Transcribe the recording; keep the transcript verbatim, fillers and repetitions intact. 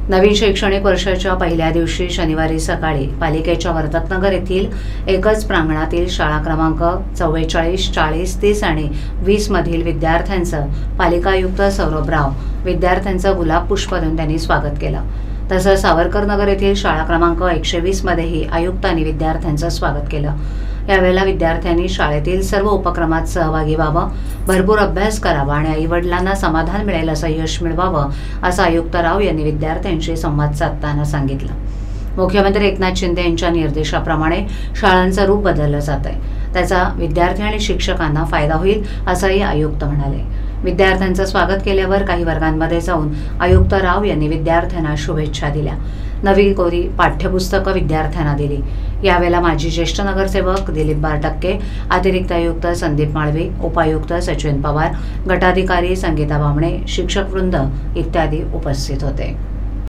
नवीन शैक्षणिक वर्षाच्या पहिल्या दिवशी शनिवारी सकाळी पालिकेच्या वर्तकनगर येथील एकच प्रांगणातील शाळा क्रमांक चव्वेचाळीस, चाळीस, तीस आणि वीस मधील विद्यार्थ्यांचं पालिका आयुक्त सौरभ राव विद्यार्थ्यांचं गुलाब पुष्प देऊन त्यांनी स्वागत केलं। तसंच सावरकर नगर येथील शाळा क्रमांक एकशे वीस मध्येही आयुक्तांनी विद्यार्थ्यांचं स्वागत केलं। यावेळेला विद्यार्थ्यांनी शाळेतील सर्व उपक्रमात सहभागी व्हावं, भरपूर अभ्यास करावा आणि आई-वडिलांना समाधान मिळेल असं यश मिळवावं असं आयुक्त राव यांनी विद्यार्थ्यांशी संवाद साधताना सांगितलं। मुख्यमंत्री एकनाथ शिंदे यांच्या निर्देशाप्रमाणे शाळांचं रूप बदललं जात आहे, त्याचा विद्यार्थी आणि शिक्षकांना फायदा होईल असंही आयुक्त म्हणाले। विद्यार्थ्यांचं स्वागत केल्यावर काही वर्गांमध्ये जाऊन आयुक्त राव यांनी विद्यार्थ्यांना शुभेच्छा दिल्या। नवी कोरी पाठ्यपुस्तकं विद्यार्थ्यांना दिली। यावेळेला माजी ज्येष्ठ नगरसेवक दिलीप बारटक्के, अतिरिक्त आयुक्त संदीप माळवे, उपायुक्त सचिन पवार, गटाधिकारी संगीता बामणे, शिक्षक वृंद इत्यादी उपस्थित होते।